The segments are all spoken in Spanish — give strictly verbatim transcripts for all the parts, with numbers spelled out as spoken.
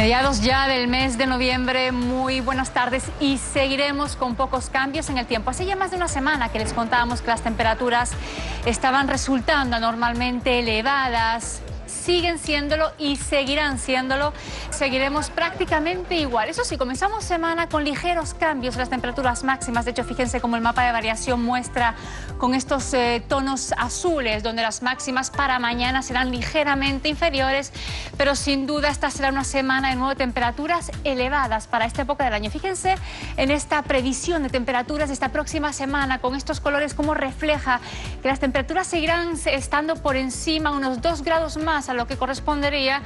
Mediados ya del mes de noviembre, muy buenas tardes y seguiremos con pocos cambios en el tiempo. Hace ya más de una semana que les contábamos que las temperaturas estaban resultando anormalmente elevadas. Siguen siéndolo y seguirán siéndolo. Seguiremos prácticamente igual. Eso sí, comenzamos semana con ligeros cambios en las temperaturas máximas. De hecho, fíjense cómo el mapa de variación muestra con estos eh, tonos azules, donde las máximas para mañana serán ligeramente inferiores, pero sin duda esta será una semana de nuevo de temperaturas elevadas para esta época del año. Fíjense en esta previsión de temperaturas de esta próxima semana, con estos colores, cómo refleja que las temperaturas seguirán estando por encima, unos dos grados más a lo que correspondería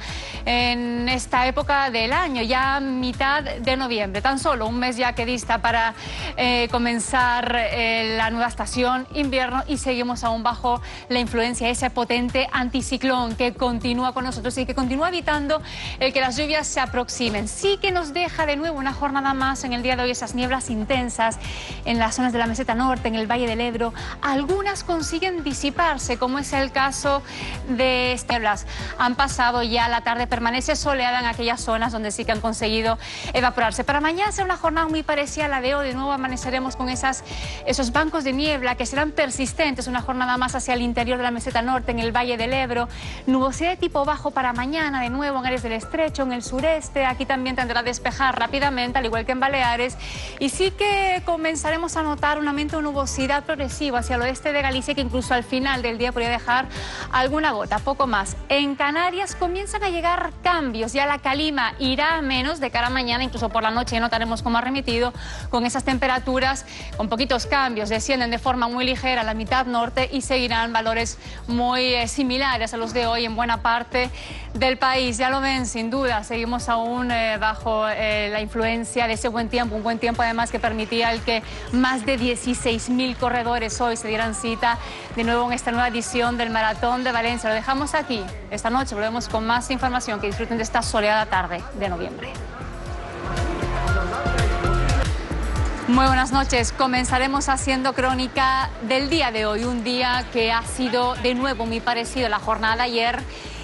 en esta época del año, ya mitad de noviembre, tan solo un mes ya que dista para eh, comenzar eh, la nueva estación invierno, y seguimos aún bajo la influencia de ese potente anticiclón que continúa con nosotros y que continúa evitando el que las lluvias se aproximen. Sí que nos deja de nuevo una jornada más en el día de hoy esas nieblas intensas en las zonas de la meseta norte, en el Valle del Ebro. Algunas consiguen disiparse, como es el caso de estas nieblas. Han pasado ya, la tarde permanece soleada en aquellas zonas donde sí que han conseguido evaporarse. Para mañana será una jornada muy parecida a la de hoy. De nuevo amaneceremos con esas, esos bancos de niebla que serán persistentes, una jornada más hacia el interior de la meseta norte, en el Valle del Ebro. Nubosidad de tipo bajo para mañana, de nuevo en áreas del estrecho, en el sureste. Aquí también tendrá a despejar rápidamente, al igual que en Baleares. Y sí que comenzaremos a notar un aumento de nubosidad progresivo hacia el oeste de Galicia, que incluso al final del día podría dejar alguna gota, poco más. En Canarias comienzan a llegar cambios, ya la calima irá a menos de cara a mañana, incluso por la noche ya notaremos cómo ha remitido con esas temperaturas, con poquitos cambios, descienden de forma muy ligera a la mitad norte y seguirán valores muy eh, similares a los de hoy en buena parte del país. Ya lo ven, sin duda, seguimos aún eh, bajo eh, la influencia de ese buen tiempo, un buen tiempo además que permitía el que más de dieciséis mil corredores hoy se dieran cita de nuevo en esta nueva edición del Maratón de Valencia. Lo dejamos aquí. Esta noche volvemos con más información. Que disfruten de esta soleada tarde de noviembre. Muy buenas noches. Comenzaremos haciendo crónica del día de hoy, un día que ha sido de nuevo muy parecido a la jornada de ayer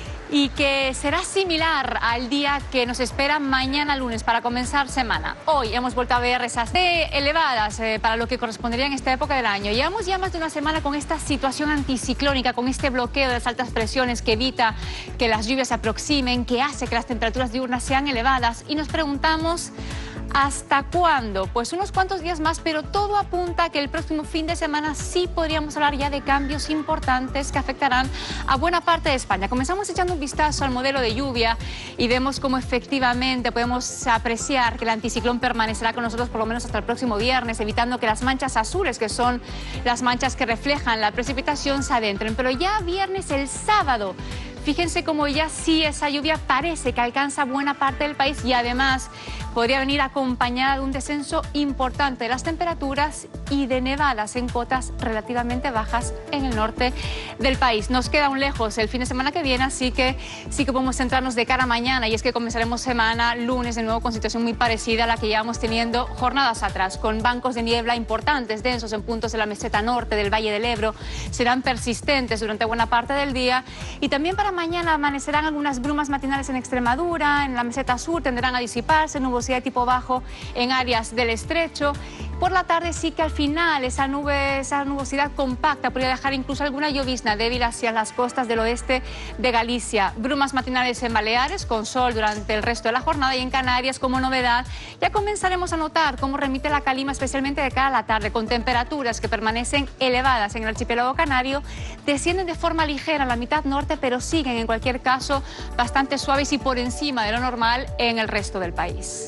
y que será similar al día que nos espera mañana lunes para comenzar semana. Hoy hemos vuelto a ver esas de elevadas eh, para lo que correspondería en esta época del año. Llevamos ya más de una semana con esta situación anticiclónica, con este bloqueo de las altas presiones que evita que las lluvias se aproximen, que hace que las temperaturas diurnas sean elevadas, y nos preguntamos: ¿hasta cuándo? Pues unos cuantos días más, pero todo apunta a que el próximo fin de semana sí podríamos hablar ya de cambios importantes que afectarán a buena parte de España. Comenzamos echando un vistazo al modelo de lluvia y vemos cómo efectivamente podemos apreciar que el anticiclón permanecerá con nosotros por lo menos hasta el próximo viernes, evitando que las manchas azules, que son las manchas que reflejan la precipitación, se adentren. Pero ya viernes, el sábado, fíjense cómo ya sí esa lluvia parece que alcanza buena parte del país, y además podría venir acompañada de un descenso importante de las temperaturas y de nevadas en cotas relativamente bajas en el norte del país. Nos queda aún lejos el fin de semana que viene, así que sí que podemos centrarnos de cara a mañana, y es que comenzaremos semana lunes de nuevo con situación muy parecida a la que llevamos teniendo jornadas atrás, con bancos de niebla importantes, densos en puntos de la meseta norte, del Valle del Ebro. Serán persistentes durante buena parte del día, y también para mañana amanecerán algunas brumas matinales en Extremadura, en la meseta sur tenderán a disiparse, nubosidad de tipo bajo en áreas del estrecho. Por la tarde sí que al final esa nube, esa nubosidad compacta podría dejar incluso alguna llovizna débil hacia las costas del oeste de Galicia. Brumas matinales en Baleares, con sol durante el resto de la jornada, y en Canarias, como novedad, ya comenzaremos a notar cómo remite la calima, especialmente de cara a la tarde, con temperaturas que permanecen elevadas en el archipiélago canario, descienden de forma ligera a la mitad norte, pero siguen en cualquier caso bastante suaves y por encima de lo normal en el resto del país.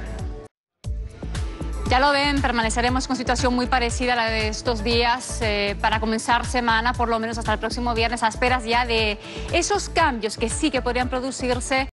Ya lo ven, permaneceremos con situación muy parecida a la de estos días eh, para comenzar semana, por lo menos hasta el próximo viernes, a esperas ya de esos cambios que sí que podrían producirse